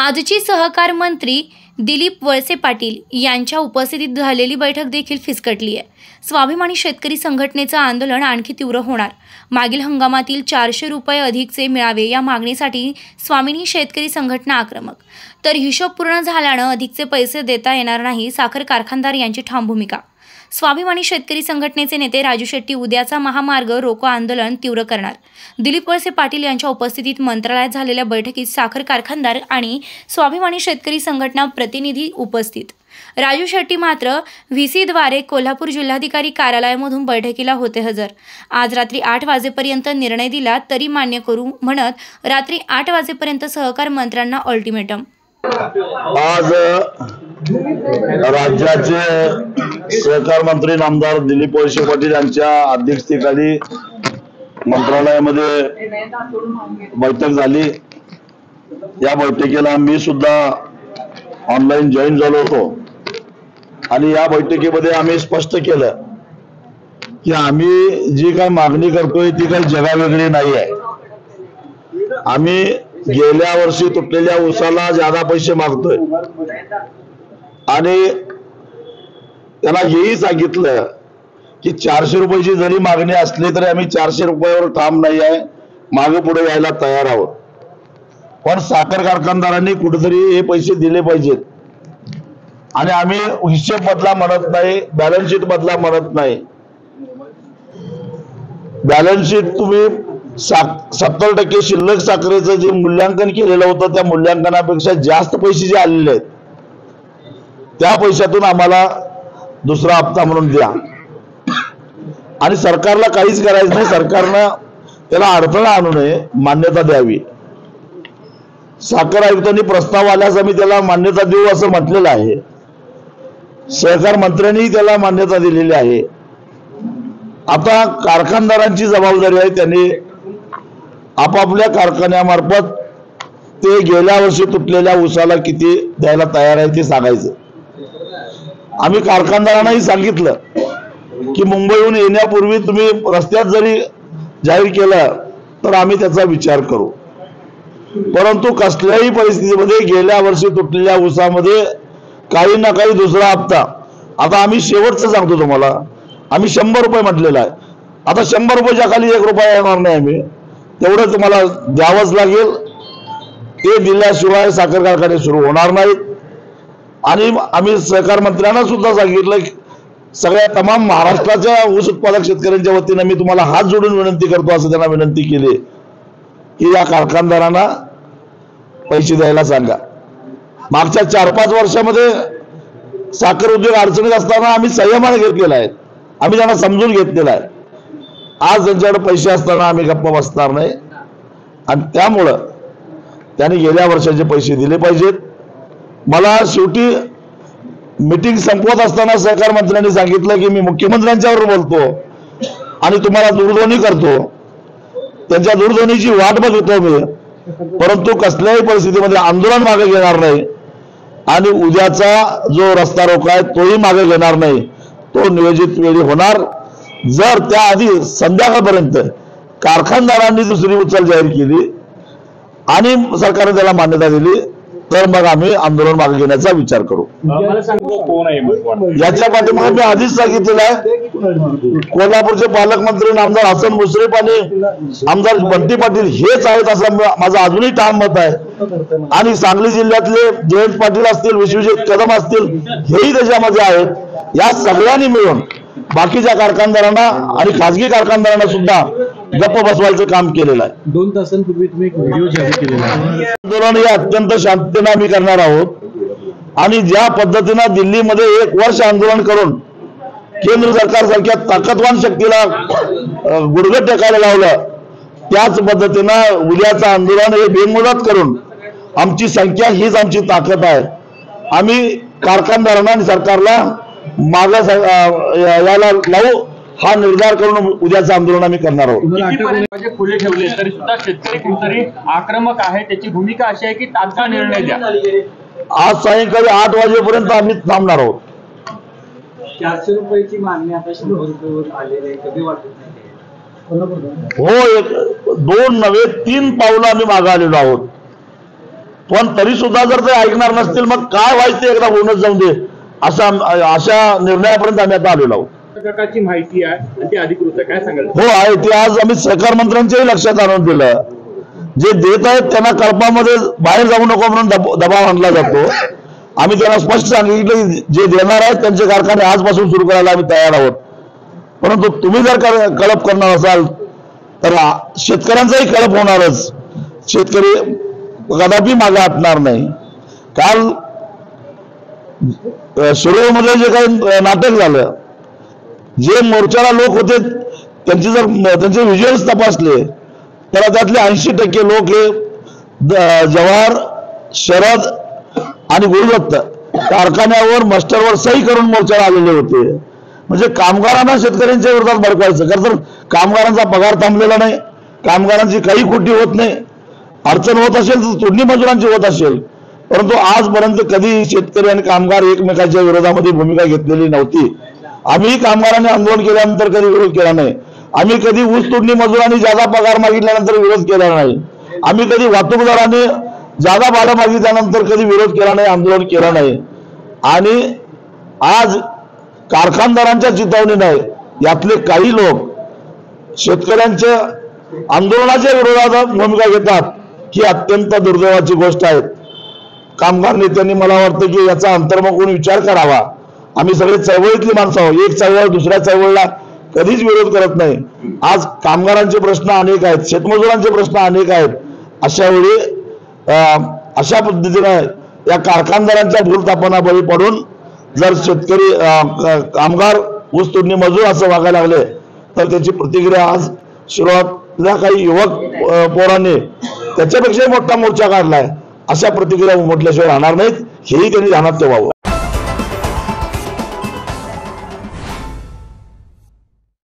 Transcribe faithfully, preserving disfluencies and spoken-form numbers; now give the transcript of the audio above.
आजची सहकार मंत्री दिलीप वळसे पाटील यांच्या उपस्थितीत झालेली बैठक देखील फिसकटली आहे। स्वाभिमानी शेतकरी संघटनेचं आंदोलन आणखी तीव्र होणार। मागील हंगामातील चारशे रुपये अधिकचे मिळावे या मागणीसाठी स्वाभिमानी शेतकरी संघटना आक्रमक। तर हिशोब पूर्ण झाल्यानं अधिकचे पैसे देता येणार नाही, साखर कारखानदार यांची ठाम भूमिका। स्वाभिमानी शेतकरी संघटनेचे नेते राजू शेट्टी उद्याचा महामार्ग रोको आंदोलन तीव्र करणार। दिलीप वळसे पाटील यांच्या उपस्थितीत मंत्रालयात झालेल्या बैठकीत साखर कारखानदार आणि स्वाभिमानी शेतकरी संघटना प्रतिनिधी उपस्थित। राजू शेट्टी मात्र व्हीसीद्वारे कोल्हापूर जिल्हाधिकारी कार्यालयामधून बैठकीला होते हजर। आज रात्री आठ वाजेपर्यंत निर्णय दिला तरी मान्य करू म्हणत रात्री आठ वाजेपर्यंत सहकार मंत्र्यांना अल्टिमेटम। आज राज्याचे सहकार मंत्री नामदार दिलीप वळसे पाटील यांच्या अध्यक्षतेखाली मंत्रालयामध्ये बैठक झाली। या बैठकीला मी सुद्धा ऑनलाईन जॉईन झालो होतो आणि या बैठकीमध्ये आम्ही स्पष्ट केलं की आम्ही जी काही मागणी करतोय ती काही जगावेगळी नाही आहे। आम्ही गेल्या वर्षी तुटलेल्या ऊसाला ज्यादा पैसे मागतोय आणि त्याला हेही सांगितलं की चारशे रुपयाची जरी मागणी असली तरी आम्ही चारशे रुपयावर ठाम नाही आहे, मागे पुढे यायला तयार आहोत। पण साखर कारखानदारांनी कुठेतरी हे पैसे दिले पाहिजेत आणि आम्ही हिशेब बदला म्हणत नाही, बॅलन्स शीट बदला म्हणत नाही। बॅलन्स शीट तुम्ही सत्तर टक्के शिल्लक साखरेचं जे मूल्यांकन केलेलं होतं त्या मूल्यांकनापेक्षा जास्त पैसे जे आलेले आहेत त्या पैशातून आम्हाला दुसरा हप्ता म्हणून द्या आणि सरकारला काहीच करायचं नाही, सरकारनं त्याला अडथळा आणू नये, मान्यता द्यावी। साखर आयुक्तांनी प्रस्ताव आल्यास आम्ही त्याला मान्यता देऊ असं म्हटलेलं आहे। सहकार मंत्र्यांनी त्याला मान्यता दिलेली आहे। आता कारखानदारांची जबाबदारी आहे, त्यांनी आपापल्या कारखान्यामार्फत ते गेल्या वर्षी तुटलेल्या ऊसाला किती द्यायला तयार आहे ते सांगायचं। आम्ही कारखानदारांनाही सांगितलं की मुंबईहून येण्यापूर्वी तुम्ही रस्त्यात जरी जाहीर केलं तर आम्ही त्याचा विचार करू, परंतु कसल्याही परिस्थितीमध्ये गेल्या वर्षी तुटलेल्या ऊसामध्ये काही ना काही दुसरा हप्ता, आता आम्ही शेवटचं सांगतो तुम्हाला, आम्ही शंभर रुपये म्हटलेला आहे, आता शंभर रुपयाच्या खाली एक रुपया येणार नाही, आम्ही तेवढं तुम्हाला द्यावंच लागेल। ते दिल्याशिवाय साखर कारखाने सुरू होणार नाहीत। आणि आम्ही सहकार मंत्र्यांना सुद्धा सांगितलं की सगळ्या तमाम महाराष्ट्राच्या ऊस उत्पादक शेतकऱ्यांच्या वतीने मी तुम्हाला हात जोडून विनंती करतो असं त्यांना विनंती केली की या कारखानदारांना पैसे द्यायला सांगा। मागच्या चार पाच वर्षामध्ये साखर उद्योग अडचणीत असताना आम्ही संयमाने घेतलेला आहे, आम्ही त्यांना समजून घेतलेला आहे। आज त्यांच्याकडे पैसे असताना आम्ही गप्पा बसणार नाही आणि त्यामुळं त्यांनी गेल्या वर्षाचे पैसे दिले पाहिजेत। मला शेवटी मीटिंग संपवत असताना सहकार मंत्र्यांनी सांगितलं की मी मुख्यमंत्र्यांच्यावर बोलतो आणि तुम्हाला दूरध्वनी करतो, त्यांच्या दूरध्वनीची वाट बघतो मी, परंतु कसल्याही परिस्थितीमध्ये आंदोलन मागे घेणार नाही आणि उद्याचा जो रस्ता रोको आहे तोही मागे घेणार नाही, तो नियोजित वेळी होणार। जर त्याआधी संध्याकाळपर्यंत कारखानदारांनी दुसरी उचल जाहीर केली आणि सरकारने त्याला मान्यता दिली तर मग आम्ही आंदोलन मागे घेण्याचा विचार करू। याच्या पाठीमागे मी आधीच सांगितलेलं आहे, कोल्हापूरचे पालकमंत्री नामदार हसन मुश्रीफ आणि आमदार बंटी पाटील हेच आहेत असं माझं अजूनही ठाम मत आहे। आणि सांगली जिल्ह्यातले जयंत पाटील असतील, विश्वजित कदम असतील, हेही त्याच्यामध्ये आहेत। या सगळ्यांनी मिळून बाकीच्या कारखानदारांना आणि खासगी कारखानदारांना सुद्धा गप्प बसवायचं काम केलेलं आहे। दोन तासांपूर्वी तुम्ही एक व्हिडिओ जाहीर केलेला आहे। आंदोलन हे अत्यंत शांततेने आम्ही करणार आहोत आणि ज्या पद्धतीनं दिल्लीमध्ये एक वर्ष आंदोलन करून केंद्र सरकार सारख्या ताकदवान शक्तीला गुडघे टेकायला लावलं, त्याच पद्धतीनं उद्याचं आंदोलन हे बेमुदत करून आमची संख्या हीच आमची ताकद आहे। आम्ही कारखानदारांना आणि सरकारला मागे यायला लावू हा निर्धार करून उद्याचं आंदोलन आम्ही करणार आहोत। खुले ठेवले तरी सुद्धा शेतकरी कुठेतरी आक्रमक आहे, त्याची भूमिका अशी आहे की तात्काळ निर्णय द्या। आज सायंकाळी आठ वाजेपर्यंत आम्ही थांबणार आहोत। चारशे रुपयाची मागणी आता शंभर रुपयावर आलेली आहे, कधी वाटत हो, एक दोन नव्हे तीन पावलं आम्ही मागे आलेलो आहोत। पण तरी सुद्धा जर ते ऐकणार नसतील मग काय व्हायचं एकदा होऊनच जाऊन दे असा अशा निर्णयापर्यंत आम्ही आता आलेलो आहोत. प्रकारची माहिती आहे आणि ती अधिकृत आहे, काय सांगाल? हो आहे, ते आज आम्ही सहकार मंत्र्यांच्याही लक्षात आणून दिलं. जे देत आहेत त्यांना कळपामध्ये बाहेर जाऊ नको म्हणून दबाव आणला जातो. आम्ही त्यांना स्पष्ट सांगितलं की जे देणार आहेत त्यांचे कारखाने आजपासून सुरू करायला आम्ही तयार आहोत. परंतु तुम्ही जर कळप करणार असाल तर शेतकऱ्यांचाही कळप होणारच. शेतकरी कदापि मागे हटणार नाही. काल शिरोळमध्ये जे काही नाटक झालं, जे मोर्चाला लोक होते त्यांचे जर त्यांचे व्हिज्युअल्स तपासले तर त्यातले ऐंशी टक्के लोक हे जवाहर, शरद आणि गुरुदत्त कारखान्यावर मास्टरवर सही करून मोर्चाला आलेले होते. म्हणजे कामगारांना शेतकऱ्यांच्या विरोधात भडकवायचं. खरं तर कामगारांचा पगार थांबलेला नाही, कामगारांची काही खोटी होत नाही. अडचण होत असेल तर तोडणी मजुरांची होत असेल, परंतु आजपर्यंत कधी शेतकरी आणि कामगार एकमेकांच्या विरोधामध्ये भूमिका घेतलेली नव्हती. आम्ही कामगारांनी आंदोलन केल्यानंतर कधी विरोध केला नाही. आम्ही कधी ऊस तोडणी मजुरांनी जादा पगार मागितल्यानंतर विरोध केला नाही. आम्ही कधी वाहतूकदारांनी जादा भाडं मागितल्यानंतर कधी विरोध केला नाही, आंदोलन केलं नाही. आणि आज कारखानदारांच्या चिथावणीने यातले काही लोक शेतकऱ्यांच्या आंदोलनाच्या विरोधात भूमिका घेतात, ही अत्यंत दुर्दैवाची गोष्ट आहे. कामगार नेत्यांनी मला वाटतं की याचा अंतर्मुख विचार करावा. आम्ही सगळे चळवळीतली माणसं आहोत. एक चळवळ दुसऱ्या चळवळीला कधीच विरोध करत नाही. आज कामगारांचे प्रश्न अनेक आहेत, शेतमजुरांचे प्रश्न अनेक आहेत. अशा वेळी अशा पद्धतीने या कारखानदारांच्या भूलथापांना बळी पडून जर शेतकरी कामगार ऊस तोडणी मजूर असं वागायला लागले तर त्याची प्रतिक्रिया आज शिरोळातल्या काही युवक पोरांनी त्याच्यापेक्षाही मोठा मोर्चा काढलाय. अशा प्रतिक्रिया उमटल्याशिवाय राहणार नाहीत, हेही त्यांनी ध्यानात ठेवावं.